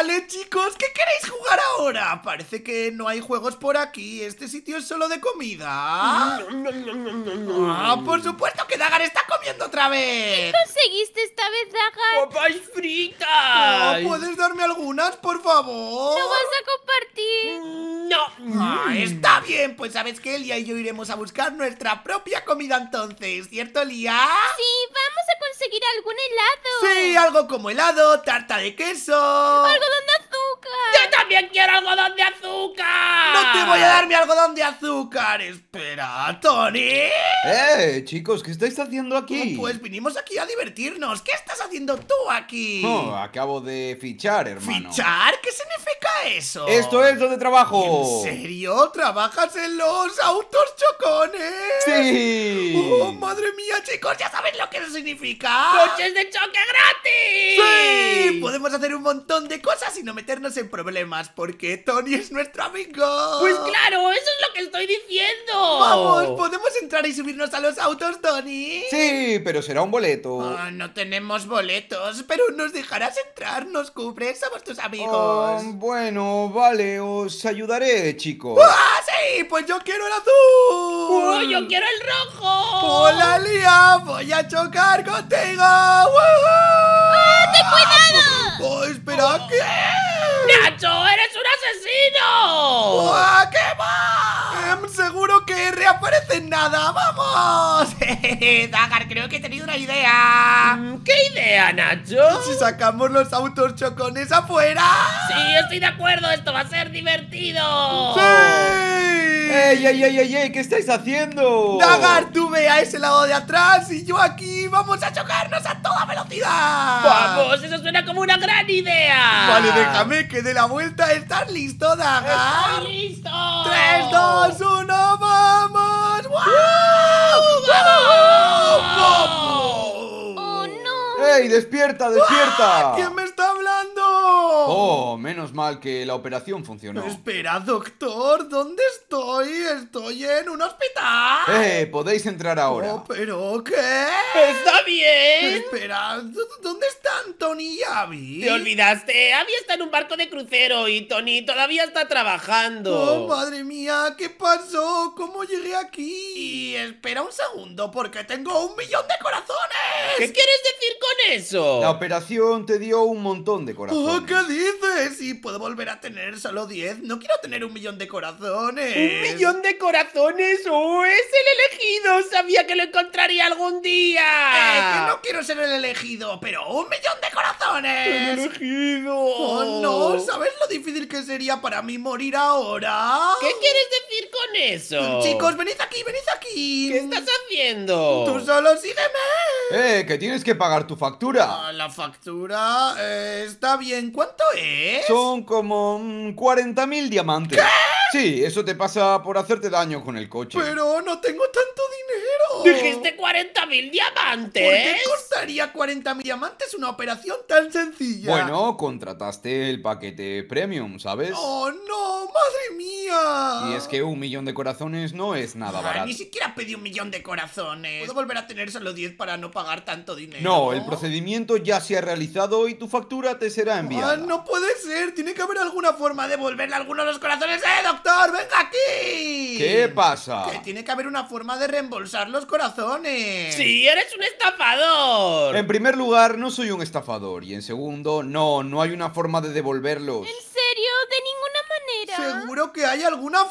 Vale, chicos, ¿qué queréis jugar ahora? Parece que no hay juegos por aquí. Este sitio es solo de comida. Por supuesto que Dagar está comiendo otra vez. ¿Conseguiste esta vez, Dagar? ¡Papas fritas! ¿Puedes darme algunas, por favor? ¿No vas a compartir? No. Está bien, pues sabes que Elia y yo iremos a buscar nuestra propia comida entonces, ¿cierto, Elia? Sí, vamos a conseguir algún helado. Sí, algo como helado, tarta de queso. Algodón de azúcar. ¡Yo también quiero algodón de azúcar! No te voy a dar mi algodón de azúcar. Espera, Tony. Chicos, ¿qué estáis haciendo aquí? Pues vinimos aquí a divertirnos. ¿Qué estás haciendo tú aquí? Acabo de fichar, hermano. ¿Fichar? ¿Qué significa eso? Esto es donde trabajo. ¿En serio? ¿Trabajas en los autos chocones? Sí. ¡Oh, madre mía, chicos! ¿Ya sabéis lo que eso significa? ¡Coches de choque gratis! ¡Sí! Podemos hacer un montón de cosas y no meternos en problemas, porque Tony es nuestro amigo. Pues claro, eso es lo que estoy diciendo. Vamos, ¿podemos entrar y subirnos a los autos, Tony? Sí, pero será un boleto. No tenemos boletos, pero nos dejarás entrar, nos cubres, somos tus amigos. Bueno, vale, os ayudaré, chicos. ¡Sí! Pues yo quiero el azul. ¡Yo quiero el rojo! ¡Hola, Lía! ¡Voy a chocar contigo! ¡Ten cuidado! Espera, ¿qué? ¡Nacho, eres un asesino! ¿Qué va? Seguro que reaparece en nada, ¡vamos! Dagar, creo que he tenido una idea. ¿Qué idea, Nacho? Si sacamos los autos chocones afuera. Sí, estoy de acuerdo, esto va a ser divertido. ¡Sí! ¡Ey! ¿Qué estáis haciendo? Dagar, tú ve a ese lado de atrás y yo aquí. Vamos a chocarnos a toda velocidad. ¡Vamos! Eso suena como una gran idea. Vale, déjame que dé la vuelta. ¿Estás listo, Dagar? ¡Estoy listo! 3, 2, 1, ¡vamos! ¡Wow! ¡Oh, no! ¡Ey, despierta! ¿Quién me está hablando? Oh, menos mal que la operación funcionó. Espera, doctor, ¿dónde estoy? Estoy en un hospital. Podéis entrar ahora. ¿Pero qué? ¡Está bien! Espera, ¿dónde están Tony y Abby? ¿Te olvidaste? Abby está en un barco de crucero y Tony todavía está trabajando. Oh, madre mía, ¿qué pasó? ¿Cómo llegué aquí? Y espera un segundo, porque tengo 1 millón de corazones. ¿Qué quieres decir con eso? La operación te dio un montón de corazones. ¿Qué dices? ¿Y puedo volver a tener solo 10? No quiero tener 1 millón de corazones. ¿1 millón de corazones? ¡Oh, es el elegido! Sabía que lo encontraría algún día. Que no quiero ser el elegido, pero 1 millón de corazones. ¡El elegido! Oh, no, ¿sabes lo difícil que sería para mí morir ahora? ¿Qué quieres decir con eso? Chicos, venid aquí, venid aquí. ¿Qué estás haciendo? Tú solo sígueme. Que tienes que pagar tu factura. La factura está bien. ¿Cuánto es? Son como 40.000 diamantes. ¿Qué? Sí, eso te pasa por hacerte daño con el coche. Pero no tengo tanto dinero. ¿Dijiste 40.000 diamantes? ¿Por qué costaría 40.000 diamantes una operación tan sencilla? Bueno, contrataste el paquete premium, ¿sabes? ¡Oh, no! ¡Madre mía! Y es que 1 millón de corazones no es nada barato. Ni siquiera pedí 1 millón de corazones. ¿Puedo volver a tener solo 10 para no pagar tanto dinero? No, el procedimiento ya se ha realizado y tu factura te será enviada. No puede ser. Tiene que haber alguna forma de devolverle alguno de los corazones. ¡Doctor! ¡Venga aquí! ¿Qué pasa? Que tiene que haber una forma de reembolsar los corazones. ¡Sí, eres un estafador! En primer lugar, no soy un estafador. Y en segundo, no hay una forma de devolverlos. ¿En serio? ¿De ninguna manera? ¡Seguro que hay alguna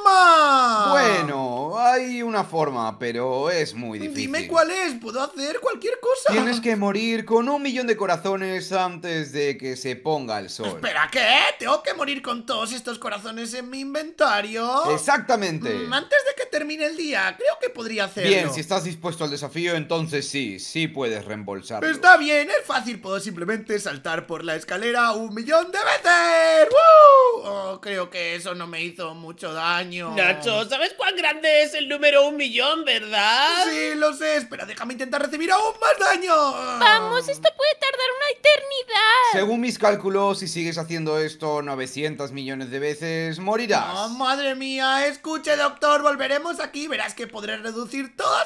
forma! Bueno, hay una forma, pero es muy difícil. Dime cuál es. Puedo hacer cualquier cosa. Tienes que morir con 1 millón de corazones antes de que se ponga el sol. ¿Espera qué? ¿Tengo que morir con todos estos corazones en mi inventario? Exactamente. Antes de que termine el día, creo que podría hacerlo. Bien, si estás dispuesto al desafío, entonces sí puedes reembolsarlo. Está bien, es fácil, puedo simplemente saltar por la escalera 1 millón de veces. ¡Woo! Creo que eso no me hizo mucho daño. Nacho, ¿sabes cuán grande es el número 1 millón, verdad? Sí, lo sé, espera, déjame intentar recibir aún más daño. Vamos, esto puede tardar una eternidad. Según mis cálculos, si sigues haciendo esto 900 millones de veces, morirás. Madre mía, escuche, doctor, volveremos aquí, verás que podré reducir todos estos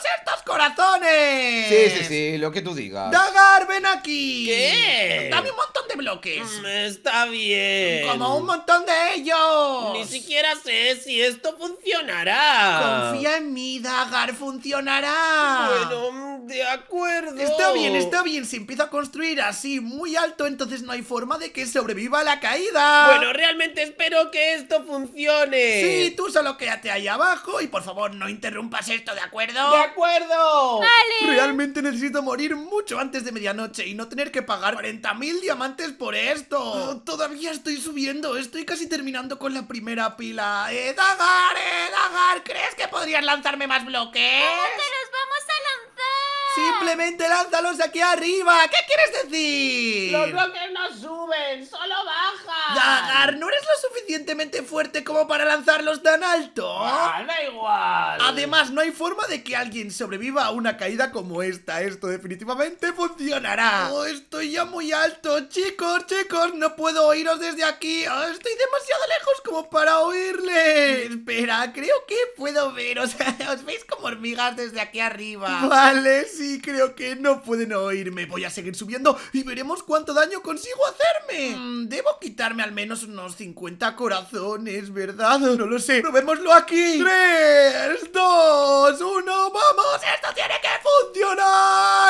corazones! Sí, lo que tú digas. ¡Dagar, ven aquí! ¿Qué? ¡Dame un montón de bloques! Está bien. ¡Como un montón de ellos! Ni siquiera sé si esto funcionará. Confía en mí, Dagar, funcionará. Bueno, de acuerdo. Está bien. Si empiezo a construir así muy alto, entonces no hay forma de que sobreviva la caída. Bueno, realmente espero que esto funcione. Sí, tú solo quédate ahí abajo y por favor no interrumpas esto, ¿de acuerdo? ¡De acuerdo! Vale. Realmente necesito morir mucho antes de medianoche y no tener que pagar 40.000 diamantes por esto. Todavía estoy subiendo, estoy casi terminando con la primera pila. Dagar, ¿crees que podrías lanzarme más bloques? Te los vamos a lanzar. Simplemente lánzalos aquí arriba. ¿Qué quieres decir? Los bloques no suben, solo bajan. Dagar, ¿no eres lo suficientemente fuerte como para lanzarlos tan alto? Da igual. Además, no hay forma de que alguien sobreviva a una caída como esta. Esto definitivamente funcionará. Oh, estoy ya muy alto. Chicos, no puedo oíros desde aquí. Estoy demasiado lejos como para oírle. Espera, creo que puedo veros. Os veis como hormigas desde aquí arriba. Vale, sí, creo que no pueden oírme. Voy a seguir subiendo y veremos cuánto daño consigo hacerme. Debo quitarme al menos unos 50 corazones, ¿verdad? No lo sé. Probémoslo aquí. 3, 2, 1, ¡vamos! ¡Esto tiene que funcionar!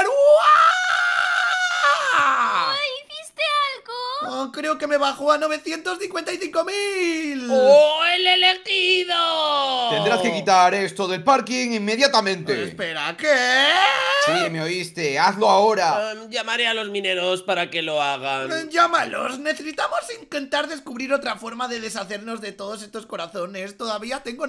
¿Hiciste algo? Oh, creo que me bajó a 955.000. ¡Oh, el elegido! Tendrás que quitar esto del parking inmediatamente. Espera, ¿qué? Sí, me oíste. Hazlo ahora. Llamaré a los mineros para que lo hagan. Llámalos, necesitamos intentar descubrir otra forma de deshacernos de todos estos corazones. Todavía tengo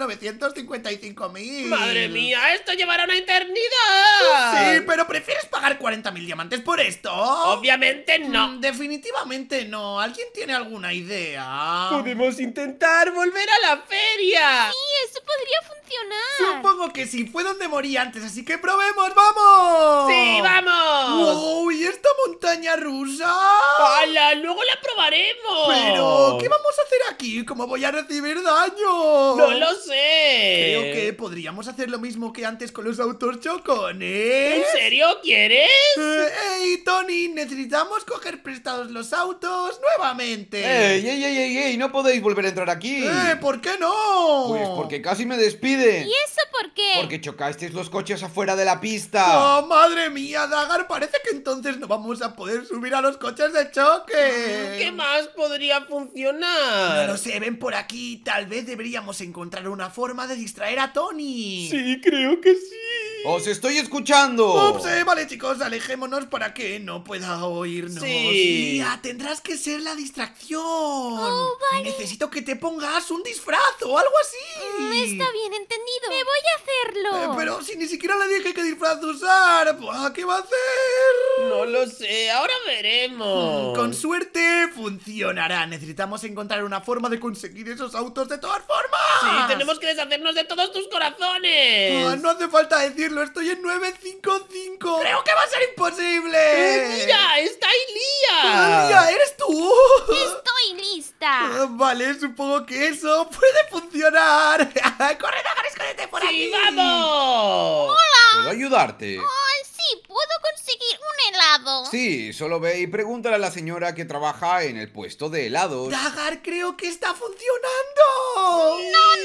955.000. ¡Madre mía! ¡Esto llevará una eternidad! Sí, pero ¿prefieres pagar 40.000 diamantes por esto? Obviamente no. Definitivamente no. ¿Alguien tiene alguna idea? Podemos intentar volver a la feria. Sí, eso podría funcionar. Supongo que sí, fue donde morí antes, así que probemos, ¡vamos! ¡Sí, vamos! ¡Wow! ¿Y esta montaña rusa? ¡Hala! ¡Luego la probaremos! Pero, ¿qué vamos a hacer aquí? ¿Cómo voy a recibir daño? ¡No lo sé! Creo que podríamos hacer lo mismo que antes con los autos chocones. ¿En serio quieres? ¡Ey, Tony! Necesitamos coger prestados los autos nuevamente. ¡Ey! No podéis volver a entrar aquí. ¿Por qué no? Pues porque casi me despiden. ¿Y eso por qué? Porque chocasteis los coches afuera de la pista. ¡Oh, madre mía, Dagar! Parece que entonces no vamos a poder subir a los coches de choque. ¿Qué más podría funcionar? No lo sé, ven por aquí. Tal vez deberíamos encontrar una forma de distraer a Tony. Sí, creo que sí. ¡Os estoy escuchando! Ups, vale, chicos, alejémonos para que no pueda oírnos. Sí. Tendrás que ser la distracción. Oh, vale. Necesito que te pongas un disfraz o algo así. Está bien entendido. Me voy a hacerlo. Pero si ni siquiera le dije qué disfraz usar, buah, ¿qué va a hacer? No lo sé, ahora veremos. Con suerte funcionará. Necesitamos encontrar una forma de conseguir esos autos de todas formas. Sí, tenemos que deshacernos de todos tus corazones. No hace falta decirlo, estoy en 955. Creo que va a ser imposible. ¡Mira! ¡Está Lía! Lía, ¿eres tú? Estoy lista. Vale, supongo que eso puede funcionar. ¡Corre, Dagar, escóndete por ¡Sí, aquí! vamos! ¿Puedo ayudarte? Sí, puedo conseguir un helado. Sí, solo ve y pregúntale a la señora que trabaja en el puesto de helados. Dagar, creo que está funcionando.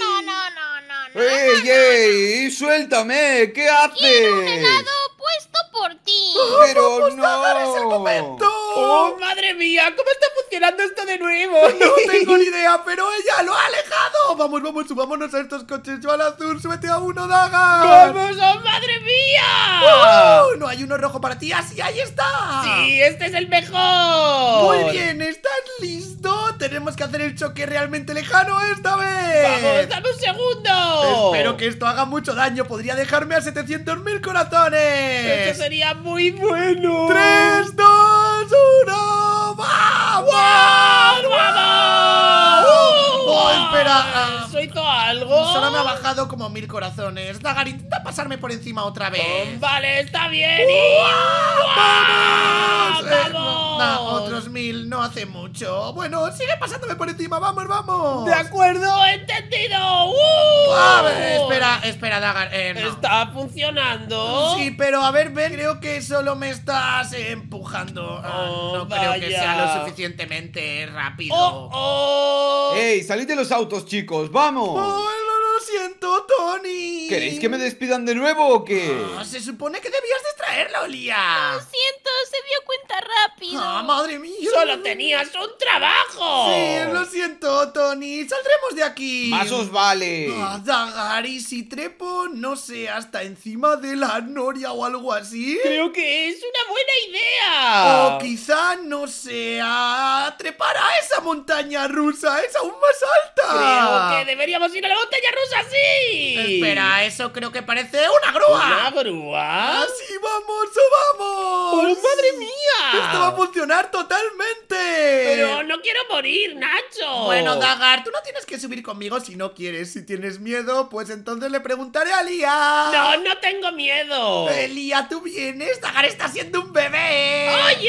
No. ¡Ey! ¡Suéltame! ¿Qué haces? Quiero un helado puesto por ti. ¡Pero Vamos, Dagar, es el no! momento. ¡Oh, madre mía! ¿Cómo está funcionando esto de nuevo? No tengo ni idea, pero ella lo ha alejado. Vamos, subámonos a estos coches. Yo al azul, súbete a uno, Dagar. ¡Vamos! ¡Oh, madre mía! No hay uno rojo para ti, así, ahí está. ¡Sí, este es el mejor! Muy bien, ¿estás listo? Tenemos que hacer el choque realmente lejano esta vez. ¡Vamos, dame un segundo! Espero que esto haga mucho daño. Podría dejarme a 700.000 corazones. ¡Eso sería muy bueno! 3, 2, 1, ¡vamos! ¡Vamos! Oh, espera. Soy hizo algo? Solo me ha bajado como 1000 corazones. Dagar, intenta pasarme por encima otra vez. Vale, está bien. ¡Vamos! ¡Vamos! Otros 1000, no hace mucho. Bueno, sigue pasándome por encima, vamos, vamos. De acuerdo, entendido. A ver, espera, Dagar. No. ¿Está funcionando? Sí, pero a ver, Ben, creo que solo me estás empujando. No creo que vaya. sea lo suficientemente rápido. ¡Ey, salid de los autos, chicos! ¡Vamos! Lo siento, Tony. ¿Queréis que me despidan de nuevo o qué? Se supone que debías distraerlo, Lía. Lo siento, se dio cuenta rápido. Madre mía. ¡Solo tenías un trabajo! Sí, lo siento, Tony. Saldremos de aquí. ¡Más os vale! Dagar, y si trepo, no sé, hasta encima de la noria o algo así. Creo que es una buena idea. O quizá, no sé, a trepar a esa montaña rusa, es aún más alta. Creo que deberíamos ir a la montaña rusa, sí. Espera, eso creo que parece una grúa. ¿Una grúa? ¡Así vamos, subamos! ¡Oh, madre mía! Esto va a funcionar totalmente. Pero no quiero morir, Nacho. Bueno, Dagar, tú no tienes que subir conmigo si no quieres. Si tienes miedo, pues entonces le preguntaré a Lía. No tengo miedo. Lía, ¿tú vienes? Dagar está siendo un bebé.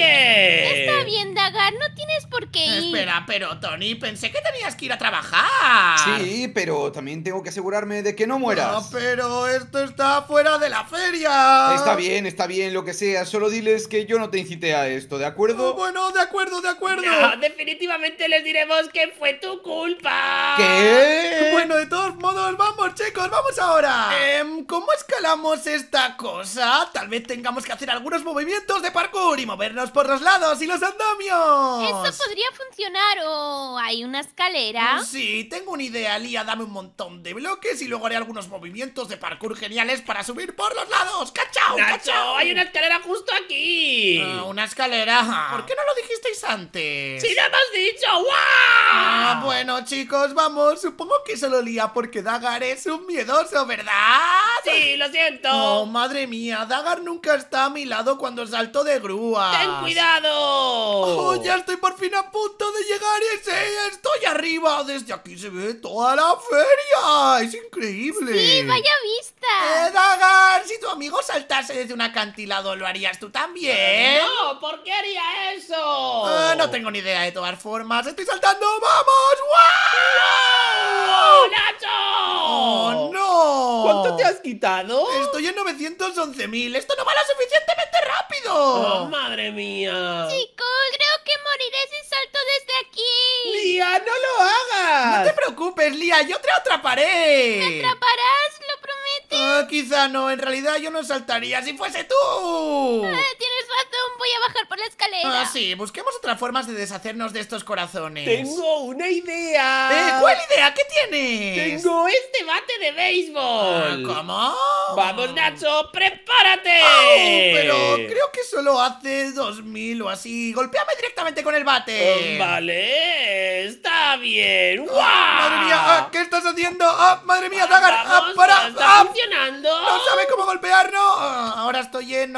¡Oye! Está bien, Dagar, no tienes por qué ir. Espera, pero Tony, pensé que tenías que ir a trabajar. Sí, pero también tengo que asegurarme de que no mueras. No, pero esto está fuera de la feria. Está bien, lo que sea. Solo diles que yo no te incité a esto, ¿de acuerdo? Bueno, de acuerdo. No, definitivamente les diremos que fue tu culpa. ¿Qué? Bueno, de todos modos, vamos, chicos, vamos ahora. ¿Cómo escalamos esta cosa? Tal vez tengamos que hacer algunos movimientos de parkour y movernos por los lados y los andamios. Eso podría funcionar, o hay una escalera. Sí, tengo una idea, Lía. Dame un montón de bloques y luego haré algunos movimientos de parkour geniales para subir por los lados. ¡Cachao! Nacho, ¡Cachao! hay una escalera justo aquí. Una escalera. ¿Por qué no lo dijisteis antes? ¡Sí lo hemos dicho! ¡Guau! Bueno, chicos, vamos. Supongo que solo Lía porque Dagar es un miedoso, ¿verdad? Sí, lo siento. Oh, madre mía, Dagar nunca está a mi lado cuando salto de grúa. ¡Ten cuidado! Oh, ya estoy por fin a punto de llegar y sí, estoy arriba. Desde aquí se ve toda la feria. Es increíble. Sí, vaya vista. Dagar, si tu amigo saltase desde un acantilado, ¿lo harías tú también? No, ¿por qué haría eso? No tengo ni idea de todas formas. ¡Estoy saltando! ¡Vamos! ¡Oh, ¡Wow! Nacho! ¡Oh, no! ¿Cuánto te has quitado? Estoy en 911.000. ¡Esto no va lo suficientemente rápido! ¡Oh, madre mía! Chicos, creo que moriré si salto desde aquí. ¡Lía, no lo hagas! No te preocupes, Lía, yo te atraparé. ¿Me atraparás? ¿Lo prometes? Quizá no, en realidad yo no saltaría si fuese tú. Tienes razón, voy a bajar por la escalera. Sí, busquemos otras formas de deshacernos de estos corazones. ¡Tengo una idea! ¿Cuál idea? ¿Qué tienes? ¡Tengo este bate de béisbol! ¿Cómo? ¡Vamos, Nacho! ¡Prepárate! Pero creo que solo hace 2000 o así. Golpéame directamente con el bate. Vale, está bien. ¡Guau! Madre mía, ¿qué estás haciendo? Madre mía, Dagar, Vamos, para. ¡está funcionando! No sabe cómo golpear, ¿no? Ahora estoy en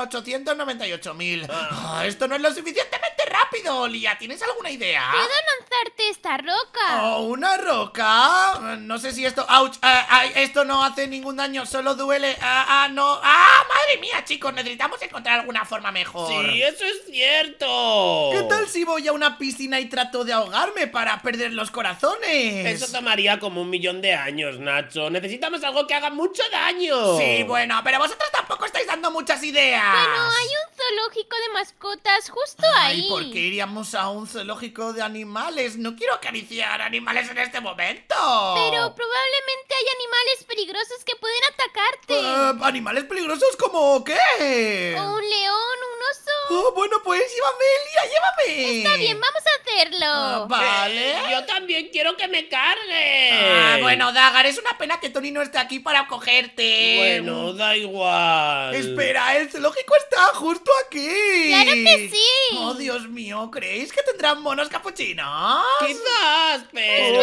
898.000. Esto no es lo suficientemente rápido, Lía. ¿Tienes alguna idea? ¿Puedo lanzarte esta roca? ¿Una roca? No sé si esto... ¡Auch! Esto no hace ningún daño, solo duele. No. ¡Madre mía, chicos! Necesitamos encontrar alguna forma mejor. ¡Sí, eso es cierto! ¿Qué tal si voy a una piscina y trato de ahogarme para perder los corazones? Eso tomaría como 1.000.000 de años, Nacho. Necesitamos algo que haga mucho daño. Sí, bueno, pero vosotros tampoco estáis dando muchas ideas. Bueno, hay un zoológico de mascotas justo ahí. ¿Y por qué iríamos a un zoológico de animales? No quiero acariciar animales en este momento. Pero probablemente hay animales peligrosos que pueden atacarte. ¿Animales peligrosos como qué? O un león, un oso. Bueno, pues llévame, Lía, llévame. Está bien, vamos a hacerlo. Vale. Yo también quiero que me cargue. Bueno, Dagar, es una pena que Tony no esté aquí para cogerte. Bueno, da igual. Espera, el zoológico está justo aquí. ¡Claro que sí! Oh, Dios mío, ¿creéis que tendrán monos capuchinos? Quizás, pero...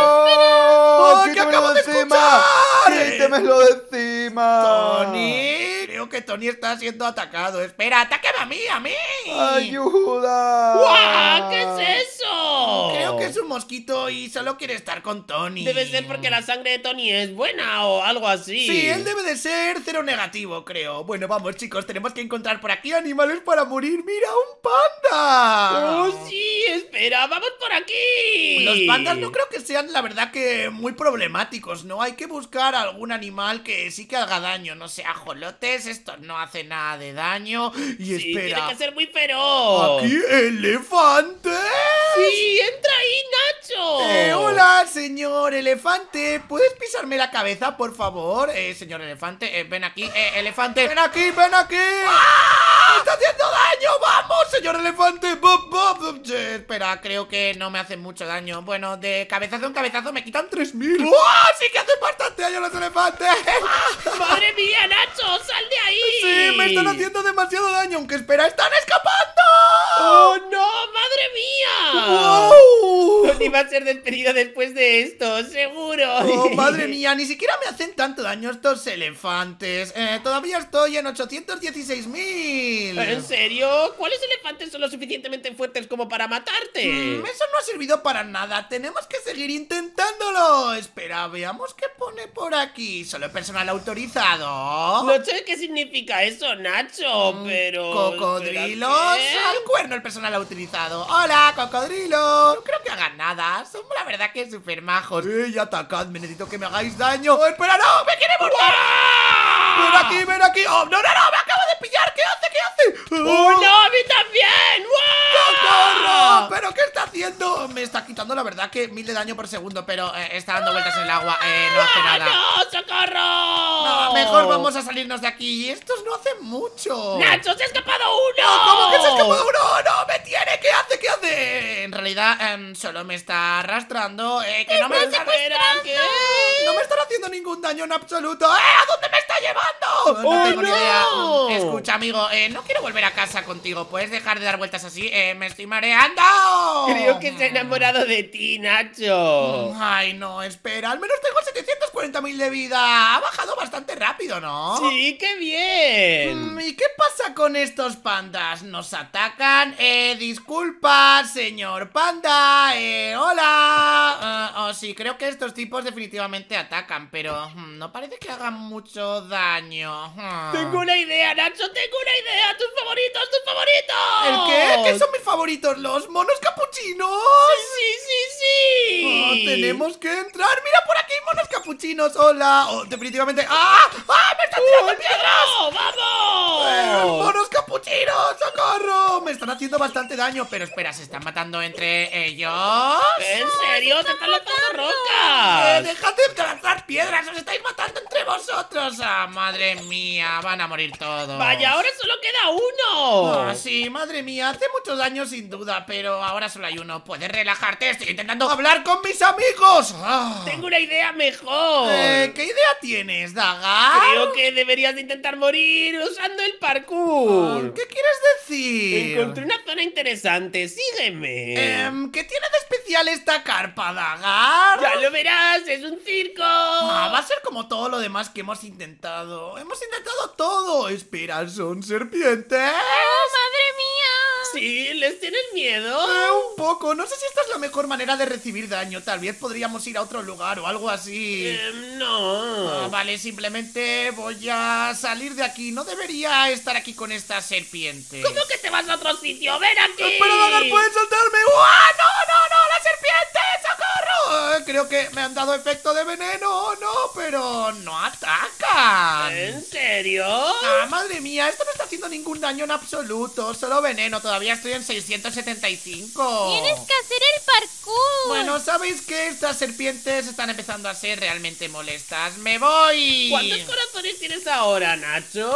¡Oh, que ¡Quítamelo acabo de encima! escuchar! ¡Quítamelo de encima! Tony, creo que Tony está siendo atacado. Espera, atácame a mí, a mí. ¡Ayuda! ¡Guau! ¿Qué es eso? Creo que es un mosquito y solo quiere estar con Tony. Debe ser porque la sangre de Tony es buena o algo así. Sí, él debe de ser cero negativo, creo. Bueno, vamos, chicos, tenemos que encontrar por aquí animales para morir. ¡Mira, un panda! ¡Oh, sí! ¡Espera! ¡Vamos por aquí! Los pandas no creo que sean, la verdad, que muy problemáticos, ¿no? Hay que buscar algún animal que sí que haga daño. No sé, ajolotes, esto no hace nada de daño. Y Sí, espera, tiene que ser muy feroz. ¿aquí elefantes? ¡Sí! ¡Entra ahí, Nacho! Hola, señor elefante. ¿Puedes pisarme la cabeza, por favor? Señor elefante, ven aquí, elefante. ¡Ven aquí, ven aquí! ¡Me está haciendo daño! ¡Vamos, señor elefante! ¡Bob, bob! Espera, creo que no me hacen mucho daño. Bueno, de cabezazo en cabezazo me quitan 3000. ¡Oh! ¡Sí que hacen bastante daño los elefantes! ¡Madre mía, Nacho! ¡Sal de ahí! Sí, me están haciendo demasiado daño. Aunque espera, ¡están escapando! ¡Oh, no! ¡Madre mía! ¡Wow! Tony va a ser despedido después de esto, seguro. Oh, madre mía, ni siquiera me hacen tanto daño estos elefantes. Todavía estoy en 816.000. ¿En serio? ¿Cuáles elefantes son lo suficientemente fuertes como para matarte? Eso no ha servido para nada. Tenemos que seguir intentándolo. Espera, veamos qué pone por aquí. Solo personal autorizado. No sé qué significa eso, Nacho, pero... Cocodrilos. espérate. Al cuerno el personal autorizado. Hola, cocodrilos. No creo que hagan nada. Son la verdad que súper majos. Ya atacadme, necesito que me hagáis daño. ¡Oh, espera, no! ¡Me quiere morder! ¡Ven aquí, ven aquí! ¡Oh, no, no, no! ¡Me acabo de pillar! ¿Qué hace? ¿Qué hace? ¡Oh, no! ¡A mí también! ¡Socorro! ¡Wow! ¿Pero qué está haciendo? Me está quitando, la verdad, que 1000 de daño por segundo. Pero está dando vueltas en el agua. No hace nada. ¡No! ¡Socorro! No, mejor vamos a salirnos de aquí. Estos no hacen mucho. ¡Nacho, se ha escapado uno! ¿Cómo que se ha escapado uno? ¡No! ¡Me tiene! ¿Qué hace? ¿Qué hace? En realidad, solo me está arrastrando. Que no me No me están haciendo ningún daño en absoluto. ¿A dónde me está llevando? No tengo ni idea. Escucha, amigo, no quiero volver a casa contigo. ¿Puedes dejar de dar vueltas así? Me estoy mareando. Creo que se ha enamorado de ti, Nacho. Ay, no, espera. Al menos tengo 740.000 de vida. Ha bajado bastante rápido, ¿no? Sí, qué bien. ¿Y qué pasa con estos pandas? ¿Nos atacan? Disculpa, señor panda. Hola. Oh, sí, creo que estos tipos definitivamente atacan, pero no parece que hagan mucho daño. Tengo una idea, Nacho, tengo una idea. ¡Tus favoritos, tus favoritos! ¿El qué? ¿Qué son mis favoritos? ¿Los monos capuchinos? Sí, sí, sí. Tenemos que entrar. Mira, por aquí hay monos capuchinos. Hola. Definitivamente. ¡Ah! ¡Ah! ¡Me están tirando piedras! ¡No! ¡Vamos! ¡Monos capuchinos! ¡Socorro! Me están haciendo bastante daño. Pero espera, ¿se están matando entre ellos? ¿En serio? ¡Te están lanzando rocas! ¡Dejad de lanzar piedras! ¡Os estáis matando entre vosotros! ¡Ah, madre mía! Van a morir todos. ¡Vaya, ahora solo queda uno! Sí, madre mía, hace mucho daño sin duda, pero ahora solo hay uno. ¿Puedes relajarte? Estoy intentando hablar con mis amigos. Tengo una idea mejor. ¿Qué idea tienes, Daga? Creo que deberías de intentar morir usando el parkour. ¿Qué quieres decir? Encontré una zona interesante, sígueme. ¿Qué tiene de especial esta carpa, Dagar? Ya lo verás, es un circo. Va a ser como todo lo demás que hemos intentado. Hemos intentado todo. Espera, ¿son serpientes? ¡Oh, madre mía! ¿Sí? ¿Les tienes miedo? Un poco. No sé si esta es la mejor manera de recibir daño. Tal vez podríamos ir a otro lugar o algo así. No. Vale, simplemente voy a salir de aquí. No debería estar aquí con esta serpiente. ¿Cómo que te vas a otro sitio? ¡Ven aquí! ¡Espera, Dagar! ¿Puedes soltarme? ¡Uah! ¡No, no, no! ¡La serpiente! ¡Socorro! Creo que me han dado efecto de veneno. No, pero no atacan. ¿En serio? Madre mía, esto no está haciendo ningún daño en absoluto. Solo veneno. Todavía estoy en 675. Tienes que hacer el parkour. Bueno, ¿sabéis qué? Estas serpientes están empezando a ser realmente molestas. ¡Me voy! ¿Cuántos corazones tienes ahora, Nacho?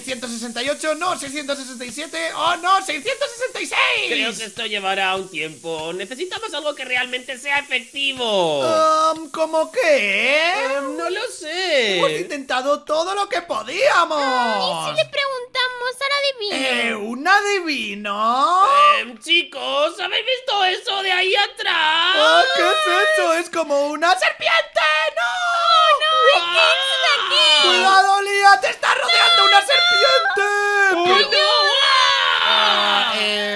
668, no, 667. ¡Oh, no! ¡666! Creo que esto llevará un tiempo. Necesitamos algo que realmente sea efectivo. ¿Cómo qué? No lo sé. Hemos intentado todo lo que podíamos. ¿Y si le preguntamos al adivino? ¿Un adivino? Chicos, ¿habéis visto eso de ahí atrás? ¿Qué es eso? Es como una serpiente. ¡No! ¡No! ¡Hay que irse de aquí! ¡Cuidado, Lía! ¡Te está rodeando una serpiente! ¡Oh, no! No,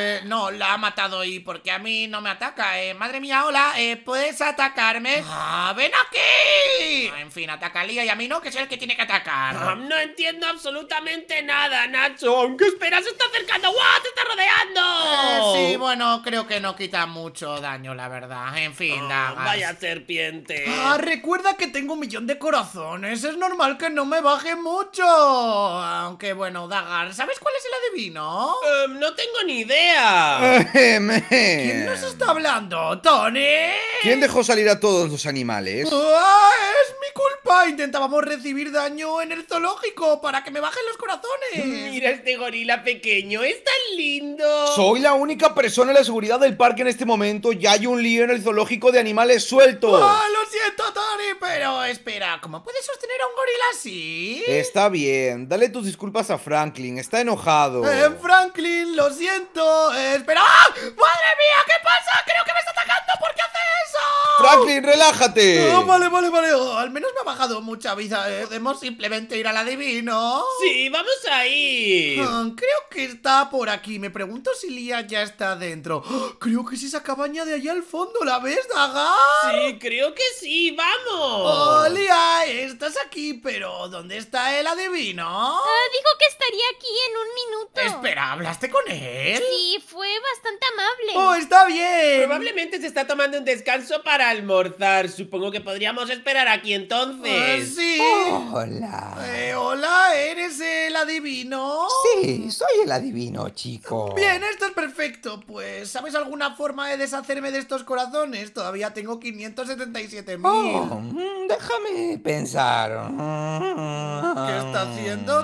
la ha matado y porque a mí no me ataca. Madre mía, hola, ¿puedes atacarme? ¡Ven aquí! En fin, ataca a Lía y a mí no, que soy el que tiene que atacar. No entiendo absolutamente nada, Nacho. ¿Qué esperas? ¡Se está acercando! ¡Guau! ¡Te está rodeando! Sí, bueno, creo que no quita mucho daño, la verdad. En fin, Dagas. Vaya serpiente. Recuerda que tengo 1.000.000 de corazones. Es normal que no me baje mucho. Aunque bueno, Dagar, ¿sabes cuál es el adivino? No tengo ni idea. ¿Quién nos está hablando, Tony? ¿Quién dejó salir a todos los animales? Es mi culpa. Intentábamos recibir daño en el zoológico para que me bajen los corazones. Mira este gorila pequeño, es tan lindo. Soy la única persona en la seguridad del parque en este momento y hay un lío en el zoológico de animales suelto. Lo siento, Tony, pero espera, ¿cómo puedes sostener a un gorila así? Está bien, dale tus disculpas a Franklin, está enojado. Franklin, lo siento. Espera. ¡Madre mía! ¿Qué pasa? Creo que me está atacando. ¿Por qué hace eso? Franklin, relájate. Vale. Al menos me ha bajado mucha vida. ¿Podemos simplemente ir al adivino? Sí, vamos a ir. Creo que está por aquí. Me pregunto si Lía ya está dentro. Creo que es esa cabaña de allá al fondo. ¿La ves, Dagar? Sí, creo que sí, vamos. Lía, estás aquí, pero ¿dónde está el adivino? Dijo que estaría aquí en un minuto. Espera, ¿hablaste con él? Sí, fue bastante amable. Está bien. Probablemente se está tomando un descanso para almorzar. Supongo que podríamos esperar aquí entonces. Sí. Hola. Hola, ¿eres el adivino? Sí, soy el adivino, chico. Bien, esto es perfecto. Pues, ¿sabes alguna forma de deshacerme de estos corazones? Todavía tengo 577.000. Déjame pensar. ¿Qué está haciendo?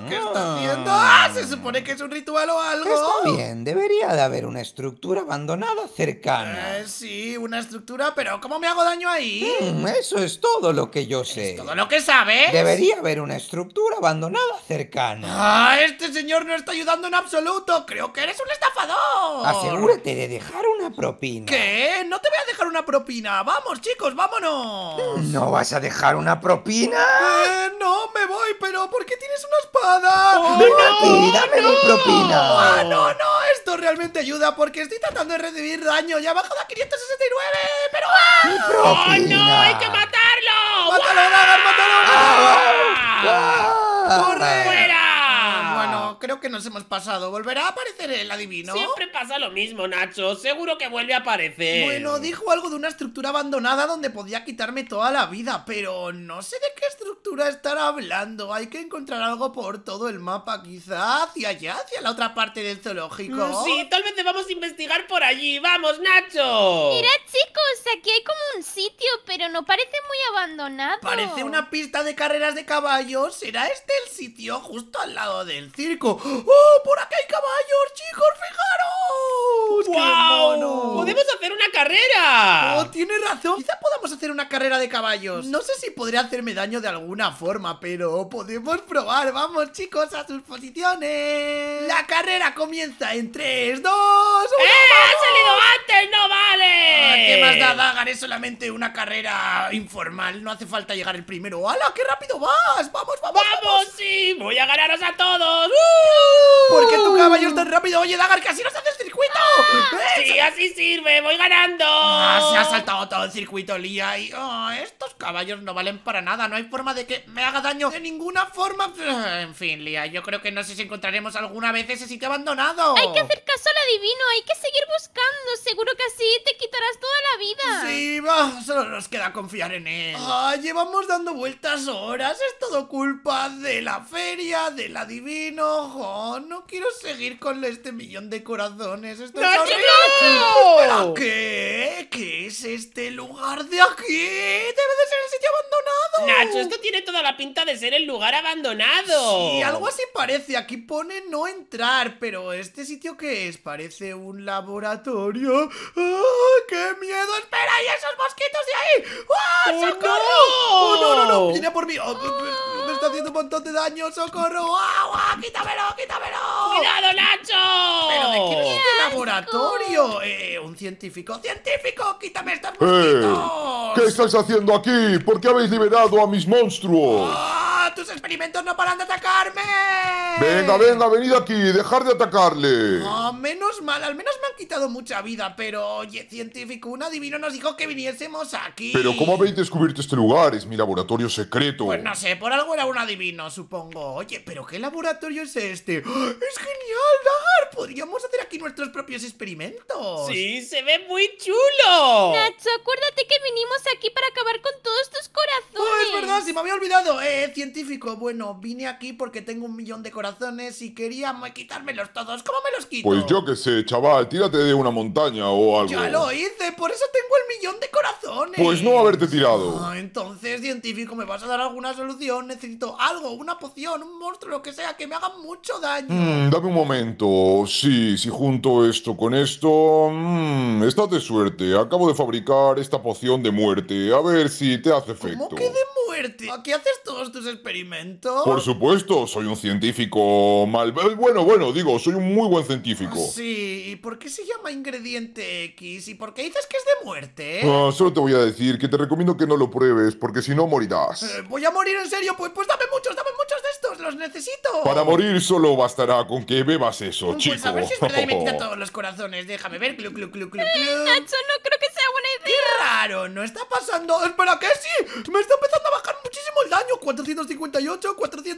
Se supone que es un ritual o algo. Está bien, debería de haber una estructura abandonada cercana. Sí, una estructura, pero ¿cómo me hago daño ahí? Eso es todo lo que yo sé. ¿Todo lo que sabes? Debería haber una estructura abandonada cercana. Este señor no está ayudando en absoluto. Creo que eres un estafador. Asegúrate de dejar una propina. ¿Qué? No te voy a dejar una propina. Vamos, chicos, vámonos. ¿No vas a dejar una propina? No, me voy, pero ¿por qué tienes una espada? ¡Ven aquí, dame una propina! No, esto realmente ayuda porque estoy tratando de recibir daño. Ya ha bajado a 569, pero ¡Propina! ¡No! ¡Hay que matarlo! ¡Mátalo, Dagar, mátalo! ¡Corre! ¡Fuera! Bueno, creo que nos hemos pasado. ¿Volverá a aparecer el adivino? Siempre pasa lo mismo, Nacho. Seguro que vuelve a aparecer. Bueno, dijo algo de una estructura abandonada donde podía quitarme toda la vida, pero no sé de qué estructura estará hablando. Hay que encontrar algo por todo el mapa, quizá hacia allá, hacia la otra parte del zoológico. Sí, tal vez debamos investigar por allí. ¡Vamos, Nacho! Mirad, chicos, aquí hay como un sitio, pero no parece muy abandonado. Parece una pista de carreras de caballos. ¿Será este el sitio justo al lado del circo? ¡Oh, por aquí hay caballos, chicos! ¡Fijaros! ¡Qué mono! ¡Podemos hacer una carrera! Tiene razón. Quizá podamos hacer una carrera de caballos. No sé si podré hacerme daño de alguna forma, pero podemos probar. Vamos, chicos, a sus posiciones. La carrera comienza en 3, 2, 1. ¡Ha salido antes! ¡No vale! ¿Qué más da, Dagar? Es solamente una carrera informal. No hace falta llegar el primero. ¡Hala, qué rápido vas! ¡Vamos! ¡Vamos, sí! ¡Voy a ganaros a todos! ¿Por qué tu caballo es tan rápido? Oye, Dagar, casi nos haces circuito. ¡Sí, así sirve! ¡Voy ganando! Se ha saltado todo el circuito, Lía. Y estos caballos no valen para nada. No hay forma de que me haga daño de ninguna forma. En fin, Lía, yo creo que no sé si encontraremos alguna vez ese sitio abandonado. Hay que hacer caso al adivino, hay que seguir buscando. Seguro que así te quitarás toda la vida. Sí, solo nos queda confiar en él. Llevamos dando vueltas horas. Es todo culpa de la feria, del adivino. No quiero seguir con este 1.000.000 de corazones. Esto es horrible. ¿Pero qué? ¿Qué es este lugar de aquí? Debe de ser el sitio abandonado. Nacho, esto tiene toda la pinta de ser el lugar abandonado. Sí, algo así parece. Aquí pone no entrar. Pero ¿este sitio qué es? Parece un laboratorio. ¡Qué miedo! ¡Espera! ¡Y esos mosquitos de ahí! ¡Socorro! No! ¡Viene por mí! Me está haciendo un montón de daño. ¡Socorro! ¡Quítamelo! ¡Cuidado, Nacho! ¿Pero de quién es este laboratorio? Un científico. ¡Científico! ¡Quítame estos mosquitos! ¿Qué estáis haciendo aquí? ¿Por qué habéis liberado a mis monstruos? ¡Tus experimentos no paran de atacarme! Venga, venga, venid aquí, dejar de atacarle. Oh, menos mal, al menos me han quitado mucha vida. Pero, oye, científico, un adivino nos dijo que viniésemos aquí. Pero ¿cómo habéis descubierto este lugar? Es mi laboratorio secreto. Pues no sé, por algo era un adivino, supongo. Oye, ¿pero qué laboratorio es este? ¡Oh! ¡Es genial, Dagar! Podríamos hacer aquí nuestros propios experimentos. Sí, se ve muy chulo. Nacho, acuérdate que vinimos aquí para acabar con todos tus corazones. Oh, es verdad, se me había olvidado. Científico, bueno, vine aquí porque tengo 1.000.000 de corazones y quería quitármelos todos. ¿Cómo me los quito? Pues yo qué sé, chaval, tírate de una montaña o algo. Ya lo hice, por eso tengo el 1.000.000 de corazones. Pues no haberte tirado. Ah, entonces, científico, ¿me vas a dar alguna solución? Necesito algo, una poción, un monstruo, lo que sea, que me haga mucho daño. Dame un momento. Sí, si junto esto con esto... estás de suerte. Acabo de fabricar esta poción de muerte. A ver si te hace efecto. ¿Cómo que de muerte? ¿A qué haces todos tus experimentos? Por supuesto, soy un científico mal... Bueno, digo, soy un muy buen científico. Sí, ¿y por qué se llama ingrediente X? ¿Y por qué dices que es de muerte? Solo te voy a decir que te recomiendo que no lo pruebes, porque si no morirás. ¿Voy a morir en serio? Pues dame muchos de estos, los necesito. Para morir solo bastará con que bebas eso, Pues chico. a ver si es verdad y me quita todos los corazones. Déjame ver, clu. Nacho, no creo que sea buena ¡Qué idea. raro! ¿No está pasando? ¡Espera, que sí! Me está empezando a bajar muchísimo el daño. 458,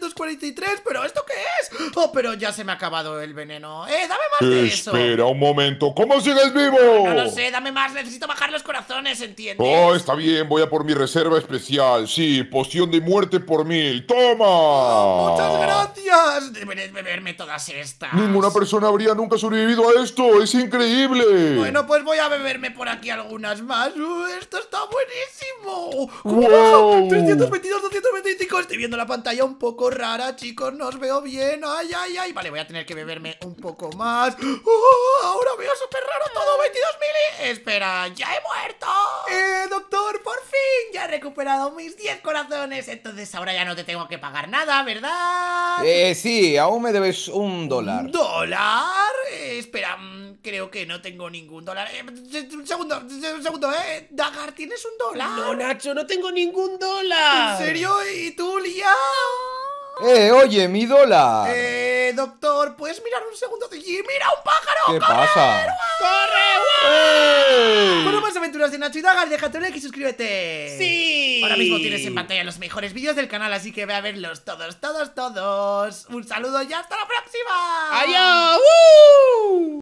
443. ¿Pero esto qué es? Oh, pero ya se me ha acabado el veneno. Dame más de eso. Espera un momento, ¿cómo sigues vivo? No lo sé, dame más. Necesito bajar los corazones, ¿entiendes? Oh, está bien, voy a por mi reserva especial. Sí, poción de muerte por 1000. ¡Toma! ¡Muchas gracias! Deberéis beberme todas estas. Ninguna persona habría nunca sobrevivido a esto. ¡Es increíble! Bueno, pues voy a beberme por aquí algunas más. ¡Esto está buenísimo! ¡Wow! 322, 225. Estoy viendo la pantalla un poco rara, chicos. No os veo bien. ¡Ay! Vale, voy a tener que beberme un poco más. Ahora veo súper raro todo. 22.000. Espera, ya he muerto. Doctor, por fin. Ya he recuperado mis 10 corazones. Entonces ahora ya no te tengo que pagar nada, ¿verdad? Sí, aún me debes $1. ¿Dólar? Espera, creo que no tengo ningún dólar. Un segundo, Dagar, ¿tienes $1? No, Nacho, no tengo ningún dólar. ¿En serio? ¿Y tú, Lía? Oye, mi dólar. Doctor, ¿puedes mirar un segundo de allí? ¡Mira, un pájaro! ¿Qué pasa? ¡Corre! Para más aventuras de Nacho y Dagar, déjate un like y suscríbete. ¡Sí! Ahora mismo tienes en pantalla los mejores vídeos del canal, así que ve a verlos todos. Un saludo y hasta la próxima. ¡Adiós!